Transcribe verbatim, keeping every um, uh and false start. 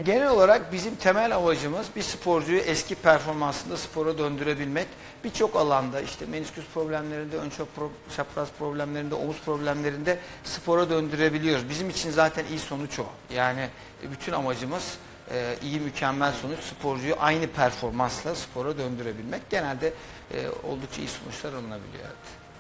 Genel olarak bizim temel amacımız bir sporcuyu eski performansında spora döndürebilmek. Birçok alanda işte menisküs problemlerinde, ön çapraz problemlerinde, omuz problemlerinde spora döndürebiliyoruz. Bizim için zaten iyi sonuç o. Yani bütün amacımız e, iyi mükemmel sonuç, sporcuyu aynı performansla spora döndürebilmek. Genelde e, oldukça iyi sonuçlar alınabiliyor. Evet.